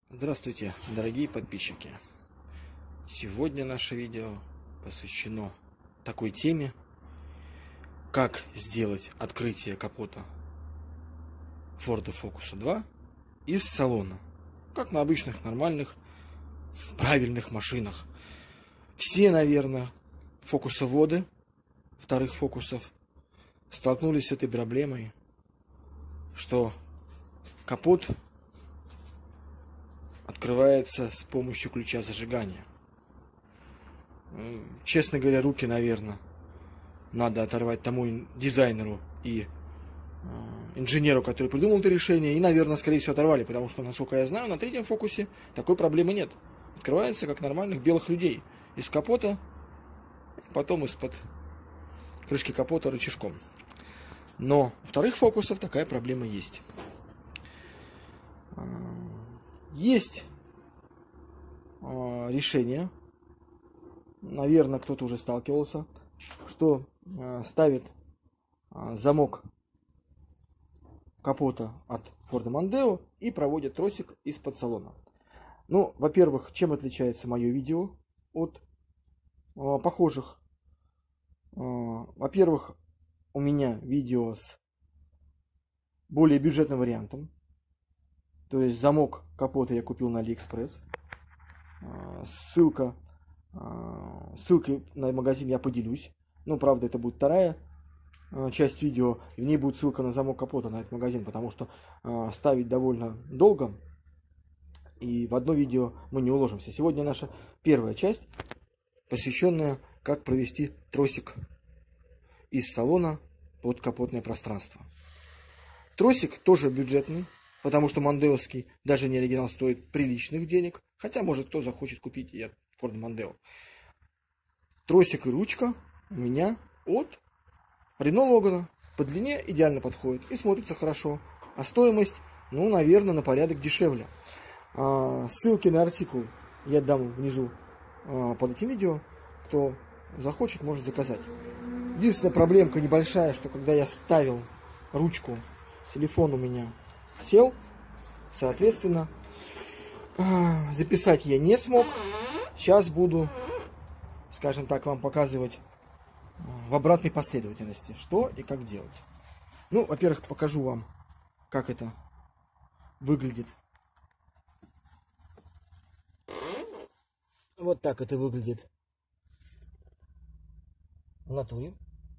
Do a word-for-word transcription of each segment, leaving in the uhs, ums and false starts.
Здравствуйте, дорогие подписчики! Сегодня наше видео посвящено такой теме, как сделать открытие капота Ford Focus два из салона, как на обычных, нормальных, правильных машинах. Все, наверное, фокусоводы вторых фокусов столкнулись с этой проблемой, что капот открывается с помощью ключа зажигания. Честно говоря, руки, наверное, надо оторвать тому дизайнеру и инженеру, который придумал это решение, и, наверное, скорее всего, оторвали, потому что, насколько я знаю, на третьем фокусе такой проблемы нет. Открывается, как нормальных белых людей, из капота, потом из-под крышки капота рычажком. Но у вторых фокусов такая проблема есть. Есть э, решение, наверное, кто-то уже сталкивался, что э, ставит э, замок капота от Ford Mondeo и проводит тросик из-под салона. Ну, во-первых, чем отличается мое видео от э, похожих? Э, во-первых, у меня видео с более бюджетным вариантом. То есть замок капота я купил на AliExpress. Ссылка, ссылкой на магазин я поделюсь. Ну, правда, это будет вторая часть видео. В ней будет ссылка на замок капота на этот магазин, потому что ставить довольно долго. И в одно видео мы не уложимся. Сегодня наша первая часть, посвященная, как провести тросик из салона под капотное пространство. Тросик тоже бюджетный. Потому что мондеовский, даже не оригинал, стоит приличных денег. Хотя, может, кто захочет купить и от Ford Mondeo. Тросик и ручка у меня от Renault Logan. По длине идеально подходит и смотрится хорошо. А стоимость, ну, наверное, на порядок дешевле. А, ссылки на артикул я дам внизу а, под этим видео. Кто захочет, может заказать. Единственная проблемка небольшая, что когда я ставил ручку, телефон у меня сел, соответственно, записать я не смог. Сейчас буду, скажем так, вам показывать в обратной последовательности, что и как делать. Ну, во-первых, покажу вам, как это выглядит. Вот так это выглядит в натуре.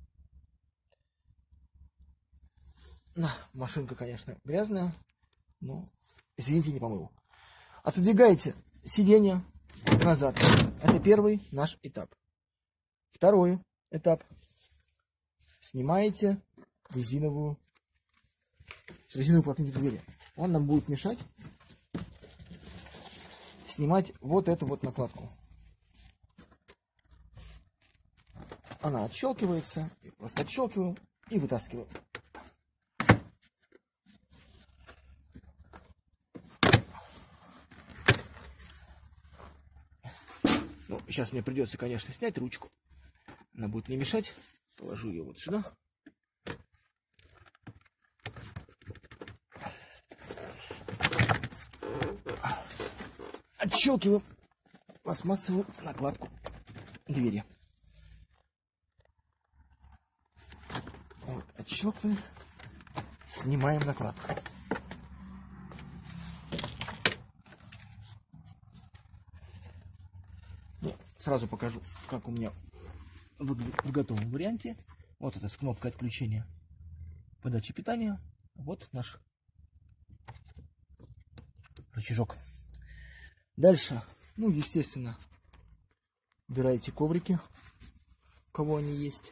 На, машинка, конечно, грязная, но, извините, не помыл. Отодвигаете сиденье назад. Это первый наш этап. Второй этап. Снимаете резиновую, резиновый уплотнитель двери. Он нам будет мешать снимать вот эту вот накладку. Она отщелкивается, просто отщелкиваем и вытаскиваем. Ну, сейчас мне придется, конечно, снять ручку. Она будет мне мешать. Положу ее вот сюда. Отщелкиваем пластмассовую накладку двери. Вот, отщелкиваем. Снимаем накладку. Сразу покажу, как у меня выглядит в готовом варианте. Вот это с кнопкой отключения подачи питания. Вот наш рычажок. Дальше, ну, естественно, убираете коврики, у кого они есть.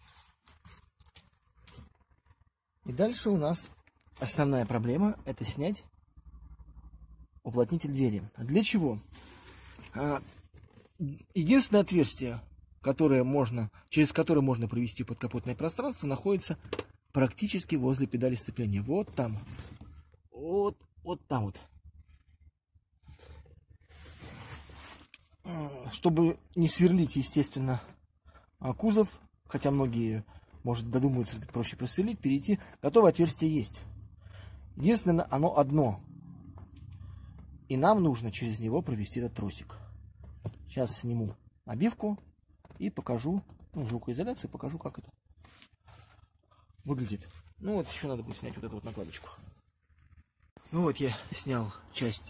И дальше у нас основная проблема — это снять уплотнитель двери. Для чего? Единственное отверстие, которое можно, через которое можно провести подкапотное пространство, находится практически возле педали сцепления. Вот там. Вот, вот там вот. Чтобы не сверлить, естественно, кузов, хотя многие, может, додумаются, проще просверлить, перейти. Готовое отверстие есть. Единственное, оно одно. И нам нужно через него провести этот тросик. Сейчас сниму обивку и покажу, ну, звукоизоляцию, покажу, как это выглядит. Ну вот еще надо будет снять вот эту вот накладочку. Ну вот я снял часть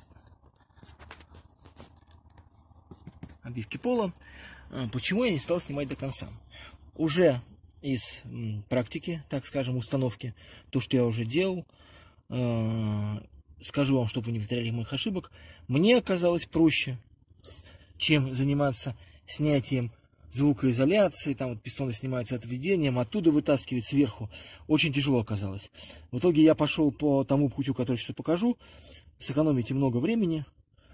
обивки пола. Почему я не стал снимать до конца? Уже из практики, так скажем, установки, то, что я уже делал, скажу вам, чтобы вы не повторяли моих ошибок, мне оказалось проще, чем заниматься снятием звукоизоляции, там вот пистоны снимаются отведением, оттуда вытаскивать сверху. Очень тяжело оказалось. В итоге я пошел по тому путю, который сейчас покажу. Сэкономите много времени.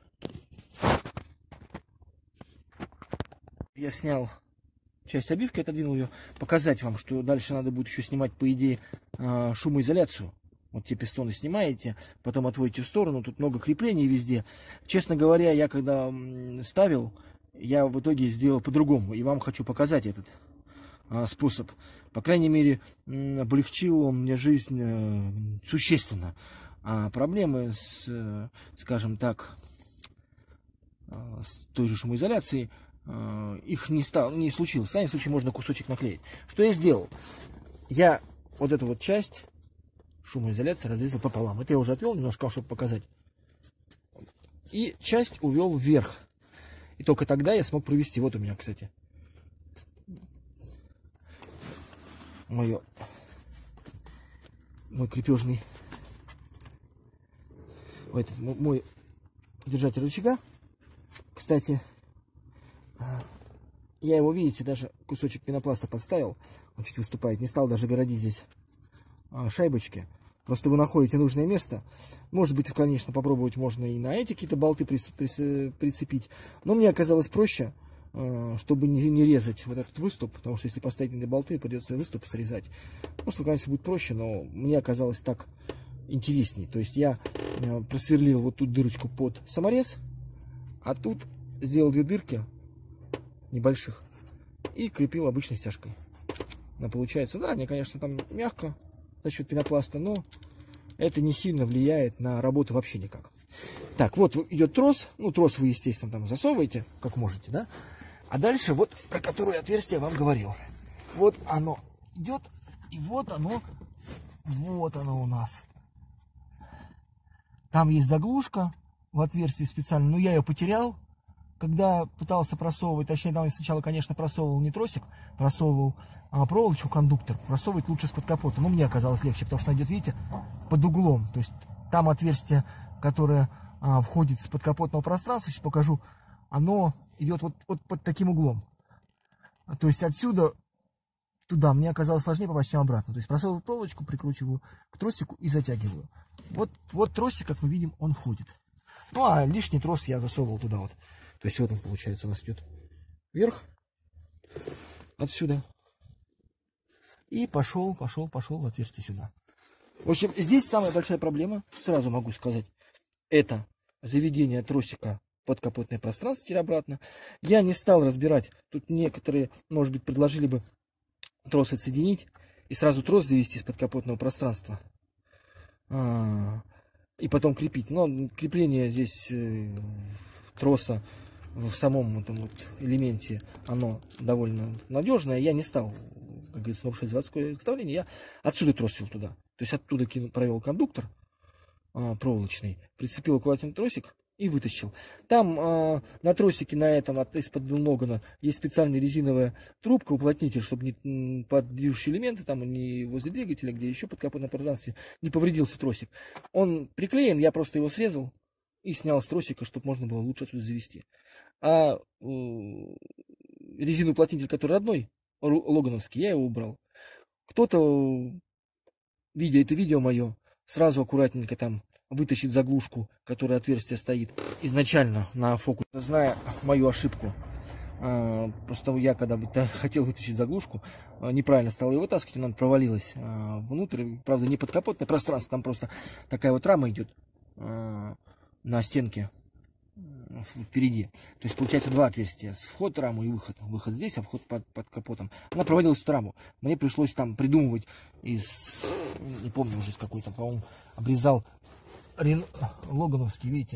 Я снял часть обивки, отодвинул ее. Показать вам, что дальше надо будет еще снимать, по идее, шумоизоляцию. Вот те пистоны снимаете, потом отводите в сторону. Тут много креплений везде. Честно говоря, я когда ставил, я в итоге сделал по-другому. И вам хочу показать этот а, способ. По крайней мере, облегчил он мне жизнь а, существенно. А проблемы с, а, скажем так, а, с той же шумоизоляцией, а, их не, стал, не случилось. В крайнем случае можно кусочек наклеить. Что я сделал? Я вот эту вот часть шумоизоляции разрезал пополам. Это я уже отвел немножко, чтобы показать. И часть увел вверх. И только тогда я смог провести. Вот у меня, кстати, мое, мой крепежный, этот, мой держатель рычага. Кстати, я его, видите, даже кусочек пенопласта подставил. Он чуть выступает. Не стал даже городить здесь шайбочки. Просто вы находите нужное место. Может быть, конечно, попробовать можно и на эти какие-то болты прицепить. Но мне оказалось проще, чтобы не резать вот этот выступ. Потому что если поставить на болты, придется выступ срезать. Может, конечно, будет проще, но мне оказалось так интересней. То есть я просверлил вот тут дырочку под саморез, а тут сделал две дырки небольших и крепил обычной стяжкой. Она получается, да, не, конечно, там мягко за счет пенопласта, но это не сильно влияет на работу вообще никак. Так, вот идет трос. Ну, трос вы, естественно, там засовываете, как можете, да? А дальше вот, про которое отверстие я вам говорил. Вот оно идет, и вот оно, вот оно у нас. Там есть заглушка в отверстии специально, но я ее потерял, когда пытался просовывать. Точнее, там сначала, конечно, просовывал не тросик, просовывал а, проволочку, кондуктор. Просовывать лучше из-под капота. Но мне оказалось легче, потому что она идет, видите, под углом. То есть там отверстие, которое а, входит из-под капотного пространства, сейчас покажу, оно идет вот, вот под таким углом. То есть отсюда туда мне оказалось сложнее попасть, чем обратно. То есть просовываю проволочку, прикручиваю к тросику и затягиваю. Вот, вот тросик, как мы видим, он входит. Ну а лишний трос я засовывал туда вот. То есть вот он, получается, у нас идет вверх, отсюда. И пошел, пошел, пошел в отверстие сюда. В общем, здесь самая большая проблема, сразу могу сказать, это заведение тросика под капотное пространство, теперь обратно. Я не стал разбирать. Тут некоторые, может быть, предложили бы трос отсоединить и сразу трос завести из-под капотного пространства. А, и потом крепить. Но крепление здесь э, троса в самом этом вот элементе, оно довольно надежное. Я не стал, как говорится, нарушать заводское изготовление. Я отсюда трос вел туда. То есть оттуда кинул, провел кондуктор а, проволочный, прицепил аккуратный тросик и вытащил. Там а, на тросике, на этом, от, из-под Ногана, есть специальная резиновая трубка, уплотнитель, чтобы не под движущие элементы, там не возле двигателя, где еще под капотном пространстве, не повредился тросик. Он приклеен, я просто его срезал и снял с тросика, чтобы можно было лучше отсюда завести. А э, резиновый уплотнитель, который родной, логановский, я его убрал. Кто-то, видя это видео мое, сразу аккуратненько там вытащит заглушку, которая отверстие стоит изначально на фокус. Зная мою ошибку, э, просто я когда хотел вытащить заглушку, э, неправильно стал ее вытаскивать, она провалилась э, внутрь. Правда, не под капотное пространство, там просто такая вот рама идет э, на стенке впереди. То есть получается два отверстия. Вход в раму и выход. Выход здесь, а вход под, под капотом. Она проводилась в раму. Мне пришлось там придумывать из... Не помню уже из какой-то, по-моему, обрезал рен... логановский, видите,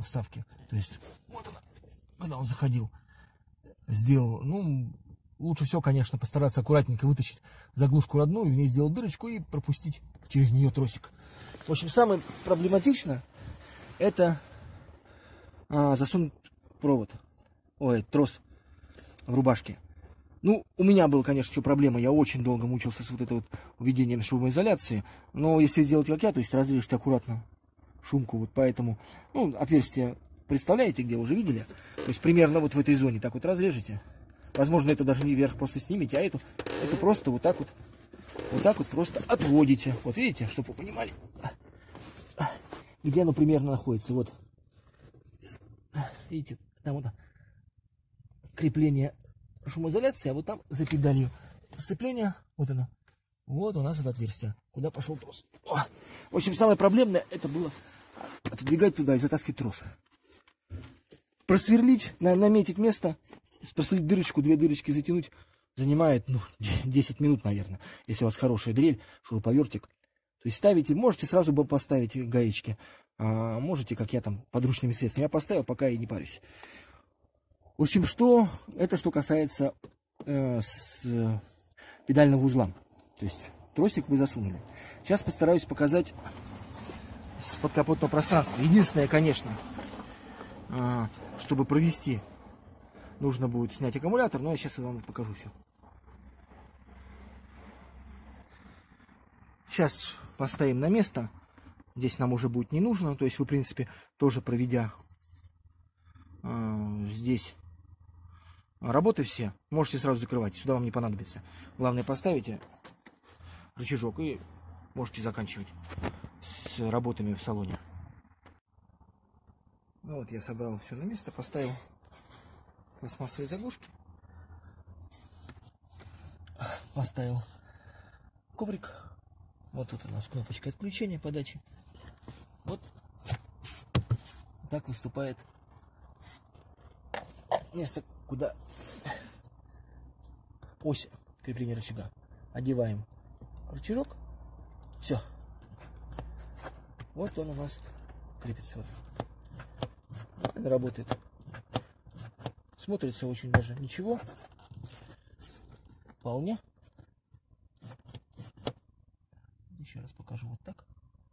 вставки. То есть вот она, когда он заходил, сделал, ну, лучше всего, конечно, постараться аккуратненько вытащить заглушку родную, в ней сделать дырочку и пропустить через нее тросик. В общем, самое проблематичное это а, засунуть провод, ой, трос в рубашке. Ну, у меня была, конечно, еще проблема. Я очень долго мучился с вот этой вот введением шумоизоляции. Но если сделать как я, то есть разрежете аккуратно шумку, вот поэтому, ну, отверстие, представляете, где уже видели? То есть примерно вот в этой зоне так вот разрежете. Возможно, это даже не вверх просто снимете, а эту, это просто вот так вот, вот так вот просто отводите. Вот видите, чтобы вы понимали, где оно примерно находится. Вот, видите, там вот крепление шумоизоляции, а вот там за педалью сцепления, вот оно, вот у нас это отверстие, куда пошел трос. О! В общем, самое проблемное это было отодвигать туда и затаскивать трос. Просверлить, наметить место, просверлить дырочку, две дырочки затянуть, занимает, ну, десять минут, наверное, если у вас хорошая дрель, шуруповертик. То есть ставите, можете сразу бы поставить гаечки, а можете, как я там, подручными средствами. Я поставил, пока и не парюсь. В общем, что это что касается э, с э, педального узла. То есть тросик вы засунули. Сейчас постараюсь показать с подкапотного пространства. Единственное, конечно, э, чтобы провести, нужно будет снять аккумулятор, но я сейчас вам покажу все. Сейчас поставим на место. Здесь нам уже будет не нужно. То есть вы, в принципе, тоже проведя э, здесь работы все, можете сразу закрывать. Сюда вам не понадобится. Главное, поставите рычажок и можете заканчивать с работами в салоне. Ну вот я собрал все на место, поставил пластмассовые заглушки, поставил коврик. Вот тут у нас кнопочка отключения подачи. Вот так выступает место, куда ось крепления рычага. Одеваем рычажок. Все. Вот он у нас крепится. Вот. Он работает. Смотрится очень даже ничего. Вполне. Еще раз покажу вот так.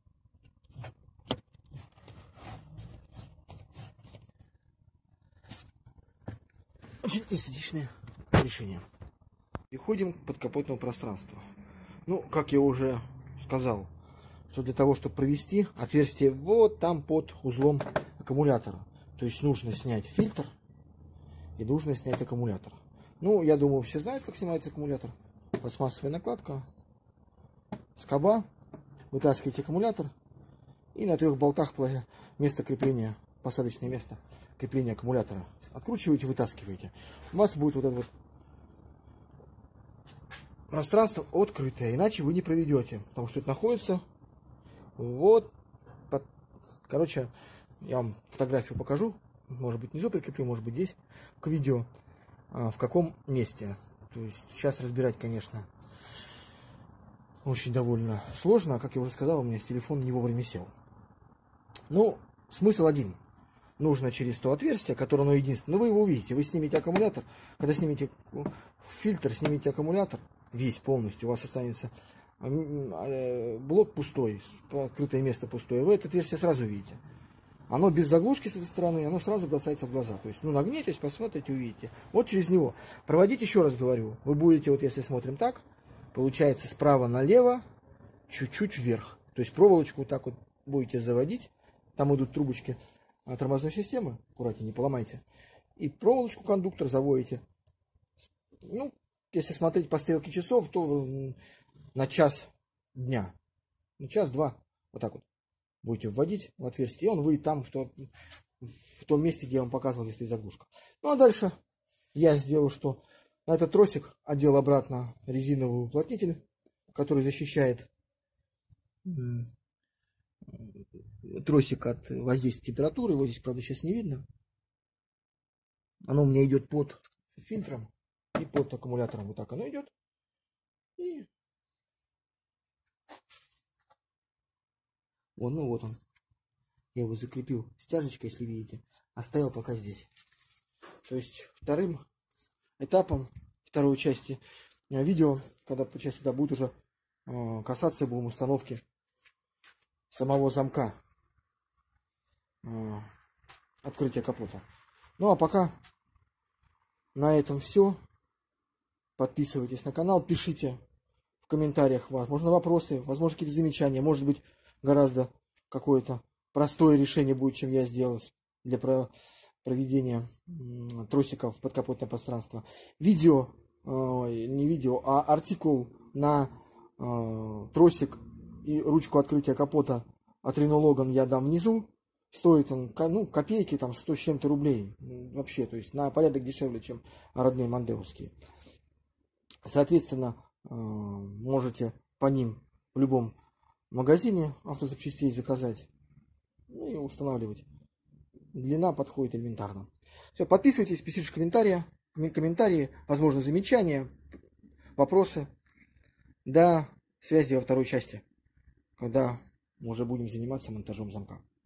Очень эстетичное решение. Переходим к подкапотному пространству. Ну, как я уже сказал, что для того, чтобы провести отверстие вот там под узлом аккумулятора. То есть нужно снять фильтр и нужно снять аккумулятор. Ну, я думаю, все знают, как снимается аккумулятор. Пластмассовая накладка, скоба, вытаскиваете аккумулятор и на трех болтах место крепления, посадочное место крепления аккумулятора откручиваете, вытаскиваете. У вас будет вот это вот пространство открытое, иначе вы не проведете, потому что это находится вот под... Короче, я вам фотографию покажу, может быть внизу прикреплю, может быть здесь к видео, в каком месте. То есть сейчас разбирать, конечно, очень довольно сложно. Как я уже сказал, у меня телефон не вовремя сел. Ну, смысл один. Нужно через то отверстие, которое оно единственное. Но вы его увидите. Вы снимете аккумулятор. Когда снимете фильтр, снимете аккумулятор, весь полностью, у вас останется блок пустой, открытое место пустое. Вы это отверстие сразу видите. Оно без заглушки с этой стороны, оно сразу бросается в глаза. То есть, ну, нагнетесь, посмотрите, увидите. Вот через него. Проводить, еще раз говорю, вы будете, вот если смотрим так, получается справа налево, чуть-чуть вверх. То есть проволочку так вот будете заводить. Там идут трубочки тормозной системы. Аккуратнее, не поломайте. И проволочку кондуктор заводите. Ну, если смотреть по стрелке часов, то на час дня. На час-два. Вот так вот. Будете вводить в отверстие, и он выйдет там, в том, в том месте, где я вам показывал, где стоит заглушка. Ну, а дальше я сделал, что на этот тросик одел обратно резиновый уплотнитель, который защищает тросик от воздействия температуры. Его здесь, правда, сейчас не видно. Оно у меня идет под фильтром и под аккумулятором. Вот так оно идет. И вон, ну вот он. Я его закрепил стяжечкой, если видите. Оставил пока здесь. То есть вторым этапом второй части видео, когда часть сюда будет уже касаться будем установки самого замка открытия капота. Ну а пока на этом все. Подписывайтесь на канал, пишите в комментариях, возможно, вопросы, возможно, какие-то замечания. Может быть, гораздо какое-то простое решение будет, чем я сделал для проведения тросиков в подкапотное пространство. Видео, не видео, а артикул на тросик и ручку открытия капота от Renault Logan я дам внизу. Стоит он, ну, копейки, там, сто с чем-то рублей. Вообще, то есть на порядок дешевле, чем родные мандеовские. Соответственно, можете по ним в любом магазине автозапчастей заказать, ну и устанавливать. Длина подходит элементарно. Все, подписывайтесь, пишите комментарии, комментарии, возможно, замечания, вопросы. До связи во второй части, когда мы уже будем заниматься монтажом замка.